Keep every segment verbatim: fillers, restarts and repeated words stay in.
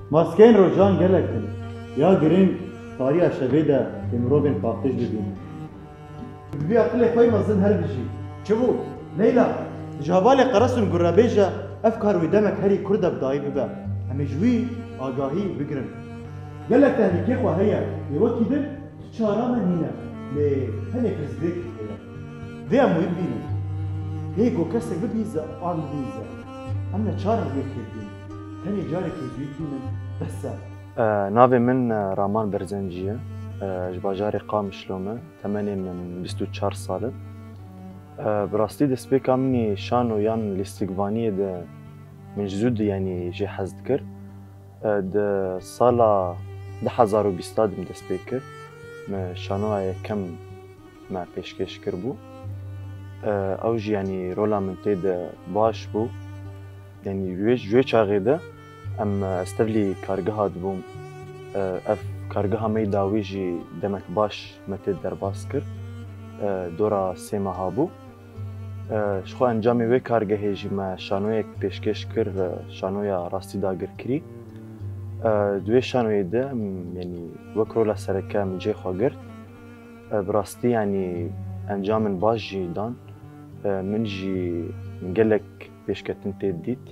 ماسکین روجان گلکن یا گرین طاریا شبیده امروبین پاکتش ببینیم بی عقل خوی مزن هر بجی چه بود؟ لیلا جوال قرصن گرابیجا افکار و دمک هری کرده بدایی ببه همه جوی آگاهی بگرن گلک تهنیکی خواه هیا یوکی دن چارا من هینه لی هنه کس دیک هیا وی اموی بینه هی گو کسک ببیزه آن ببیزه امنا چارا هیا کردین هنه جاره که زوی بینه بسه ناوی من رامان برزنجیه جباجاري قام شلومه تمانية من بیست و چهار ساله براستی دست بيكا مني شانو يان الاستقبانية ده من جزود يعني جي حزد كر ده سالا ده حزار و بیستاد من دست بيكر ما شانو كم ما پیشکش کر بو او جي يعني رولا من تيد باش بو يعني جوي چاغي ده ام استفلي كارگها دبوم اف کارگاه می داوی جی دمک باش متد درباس کر دورا سیما هابو شخو انجامی وی کارگاه جی ما شانوی پیشکش کر شانویا راستی داگر کری دوی شانوی ده یعنی وکرولا سرکه من جی خوا گرد براستی یعنی انجام باش جی دان من جی گلک پیشکتن تید دید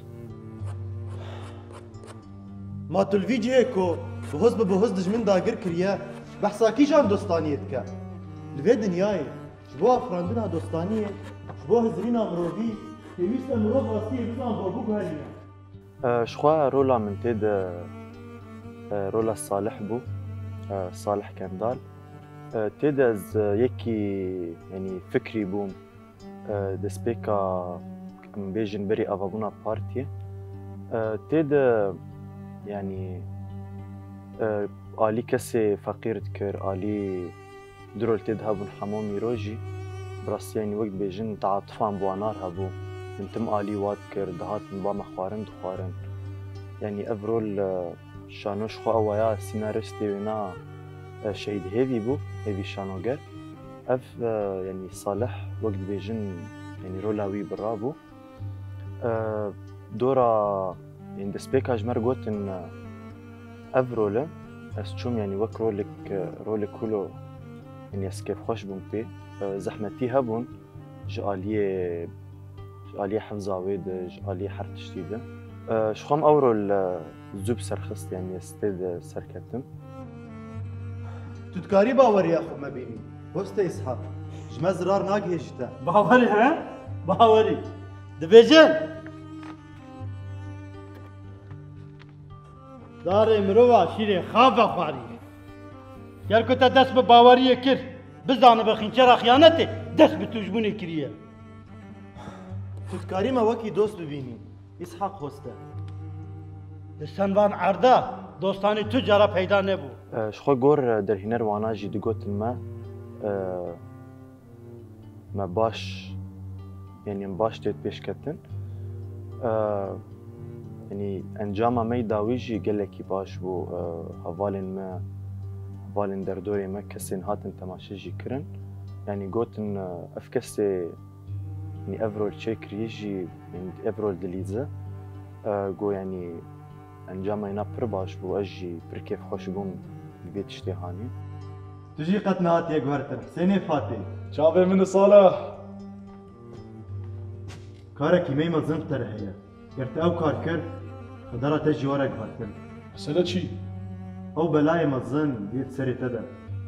ما تلویجی اکو بهز بهز دجمن داگر کریه بحثا کی جان دوستانیت که لوی دنیای شبو افراندنا دوستانیه شبو هزرینا مروبی پیوست مروب راستی بزن بابو گهریه شخوا رولا من تید رولا صالح بو صالح کندال تید از یکی یعنی فکری بوم دست بیکا بیجن بری آوابونا پارتیه تید يعني آلي كسي فقير تكر آلي درول تذهب حمومي روجي براس يعني وقت بيجن تعاطفان بوانار هبو انتم آلي واد كر دهات نبا مخوارن دخوارن يعني افرول شانوش خو اوايا سيناريستي ونا شهيد هيفي بو هيفي شانوغر اف يعني صالح وقت بيجن يعني رولاوي برابو دورا يعني دسبيك اجمر قلت ان افروله اسشوم يعني وك رولك رولك كله يعني اسكيف خوش بون بي زحمتي هبون جاليه جاليه حفظ عويد جاليه حرت جديده شخم اورو الزوب سرخست يعني استيد سركتم تتكاري باوري يا اخو ما بيني وسط اسحاق جما زرار ناقه جتا باوري ها باوري دبيجن دار مروه شیره خواب خواری گر که تا دست به باوریه کر بزانه بخین چرا خیانته دست به توجبونه کریه تتكاري ما وكي دوست ببيني اسحاق هسته لسنوان عرده دوستانی تو جرا پیدا نبو شخو گور در هنر وانا جي دقوت ما ما باش يعني باش تيت بيش كتن يعني انجام ما يداويجي قال لك باش بو هفالن ما هفالن دردوري ما كسين هاتن تماشيجي كرن يعني قوتن افكسي يعني افرول تشيك ريجي يعني افرول دليزا قو يعني انجام ينا پر باش بو اجي پر كيف خوش بوم بيت اشتهاني تجي قتنات يا جوهرتر حسيني فاتي شافي من صالح كارك يمي مزن ترهيا قرت او كار كر خدرة تجي ورا جوهرتر مسألة شي او بلاي مزن ديت سري تدا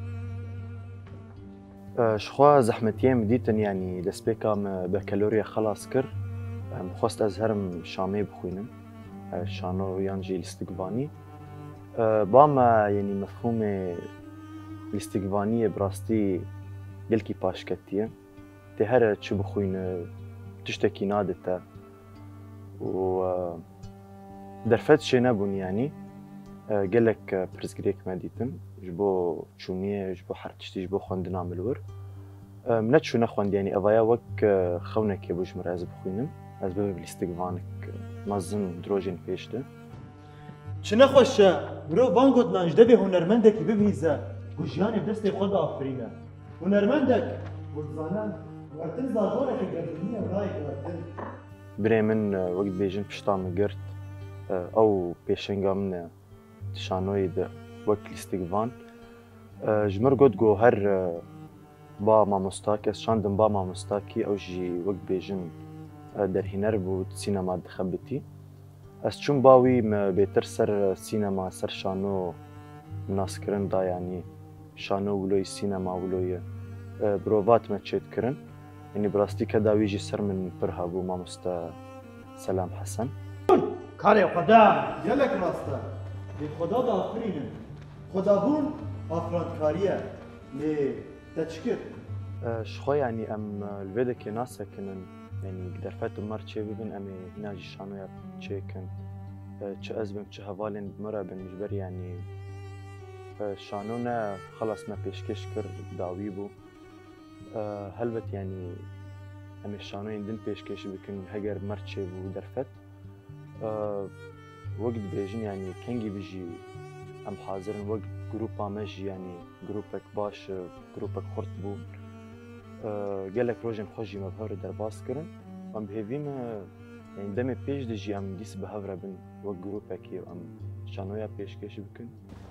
شخوا زحمتين مديتن يعني دسبيكا بكالوريا خلاص كر مخوست ازهرم شامي بخوينم شانو يانجي الاستقباني باما يعني مفهوم الاستقبانية براستي يلكي باش كتية تهرى تشو بخوين تشتكي نادتا و درفت شي نبون يعني قالك برزقريك ما ديتم جبو تشونية جبو حرتشتي جبو خوندنا ملور منات شو نخوند يعني افايا وك خونك يبوش مرازب بخوينم از ببه بالاستقبانك مازن دروجين بيشته شنو خوش مرو وانگوت نانجده به هنرمندك ببهيزه وجياني بدست خود آفرینه هنرمندك وزانان وقتن زادوره که گردنیه برای گردن بري من وقت بيجن بشتا مقرت او بيشنگا من شانوی ده وەک لیستگڤان ji mir got goher ba mamostakî ez şandim ba mamostakî ew jî wek bêjin derhîner bû sînema dixebitî ez çûm ba wî me bêtir ser sînema ser şano naskirin da yanî şano wîloyê sînema wîloyê birovat me çêtkirin yanî bi rastî keda wî jî ser min pir hebû mamoste Selam Hesen karê xweda gelek rasta lê xweda da afirînin xwedabûn afrankariye lê te çi kir ji xwe yanî em li vê dekê nasekinin yanî derfet û mer çê bibin em ê hîna jî şanoya çêkin çi ez bim çi hevalên bi me re bin ji ber yanî şano ne xelas me pêşkêş kir dawî bû helbet yanî em ê şanoyên din pêşkêşî bikin heger mer çê bû derfet wek dibêjin yanî kengî bi jî em hazirin wek grupa me jî yanî grupek baş grupek xurt bû gelek rojên xwe jî me bi hev re derbas kirin em bi hêvî me yanî demê pêş de jî em dîs bi hev re bin wek grupekî em şanoya pêşkêşî bikin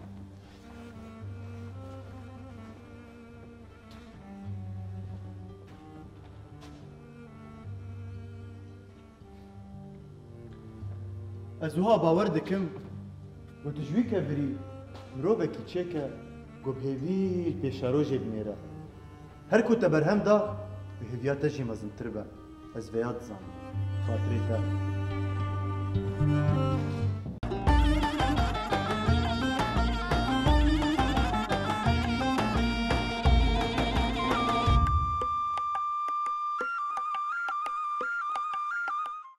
ez wiha bawer dikim got ji wî kevirî mirovekî çêke got bi hêvî pêşerojê binêre her ku te berhem da bi hêviya te jî mezintir be ez vêya dizanim xatirê te